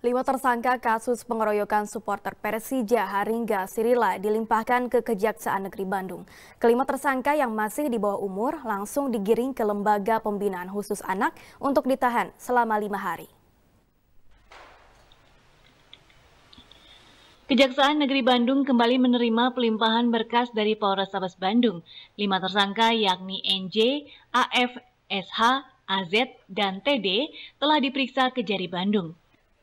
5 tersangka kasus pengeroyokan supporter Persija Haringga Sirila dilimpahkan ke Kejaksaan Negeri Bandung. Kelima tersangka yang masih di bawah umur langsung digiring ke Lembaga Pembinaan Khusus Anak untuk ditahan selama 5 hari. Kejaksaan Negeri Bandung kembali menerima pelimpahan berkas dari Polrestabes Bandung. 5 tersangka yakni NJ, AF, SH, AZ, dan TD telah diperiksa Kejari Bandung.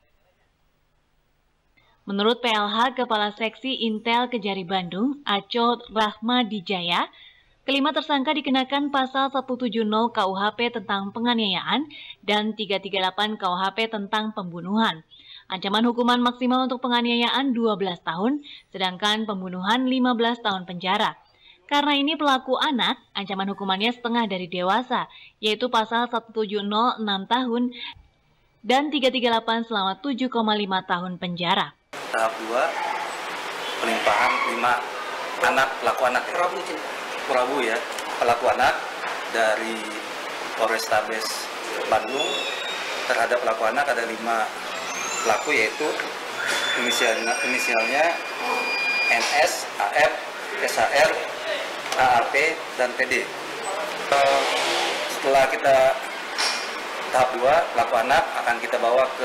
Menurut PLH Kepala Seksi Intel Kejari Bandung, Aco Rahmadijaya, kelima tersangka dikenakan pasal 170 KUHP tentang penganiayaan dan 338 KUHP tentang pembunuhan. Ancaman hukuman maksimal untuk penganiayaan 12 tahun, sedangkan pembunuhan 15 tahun penjara. Karena ini pelaku anak, ancaman hukumannya setengah dari dewasa, yaitu pasal 170 6 tahun dan 338 selama 7,5 tahun penjara. Tahap 2, pelimpahan 5 anak, pelaku anak ya? Purabu ya, pelaku anak dari Polrestabes Bandung. Terhadap pelaku anak ada 5 pelaku, yaitu inisialnya NS, AF, SHR, AAP, dan TD. Setelah kita tahap 2, pelaku anak akan kita bawa ke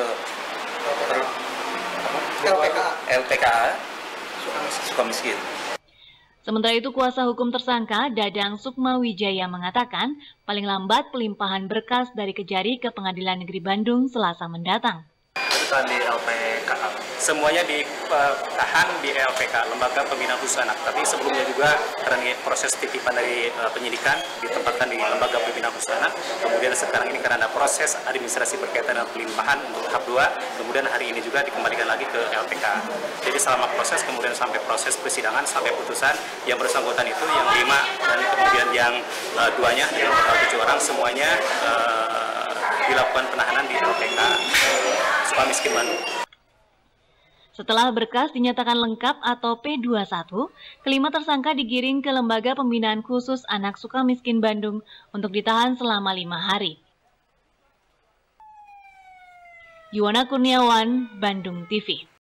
LPKA Sukamiskin. Sementara itu, kuasa hukum tersangka Dadang Sukmawijaya mengatakan paling lambat pelimpahan berkas dari Kejari ke Pengadilan Negeri Bandung Selasa mendatang. Di LPKA. Semuanya ditahan di LPK, Lembaga Pembinaan Khusus Anak. Tapi sebelumnya juga karena proses titipan dari penyidikan ditempatkan di Lembaga Pembinaan Khusus Anak. Kemudian sekarang ini karena ada proses administrasi berkaitan dengan pelimpahan untuk tahap 2, kemudian hari ini juga dikembalikan lagi ke LPK. Jadi selama proses kemudian sampai proses persidangan sampai putusan, yang bersangkutan itu yang 5 dan kemudian yang 2-nya yang total 7 orang semuanya dilakukan penahanan di LPK Sukamiskin Bandung. Setelah berkas dinyatakan lengkap atau P21, kelima tersangka digiring ke Lembaga Pembinaan Khusus Anak Sukamiskin Bandung untuk ditahan selama 5 hari. Yuwana Kurniawan, Bandung TV.